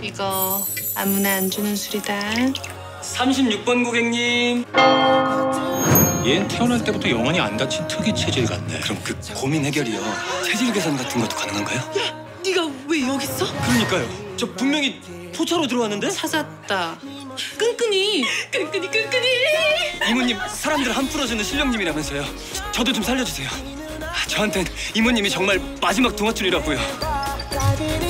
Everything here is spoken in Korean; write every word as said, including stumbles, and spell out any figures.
이거 아무나 안 주는 술이다. 삼십육 번 고객님. 얘는 태어날 때부터 영원히 안 다친 특이 체질 같네. 그럼 그 고민 해결이요. 체질 개선 같은 것도 가능한가요? 야, 네가 왜 여기 있어? 그러니까요. 저 분명히 포차로 들어왔는데? 찾았다. 끈끈이, 끈끈이, 끈끈이. 이모님 사람들 한 풀어주는 실령님이라면서요. 저도 좀 살려주세요. 저한텐 이모님이 정말 마지막 동화줄이라고요.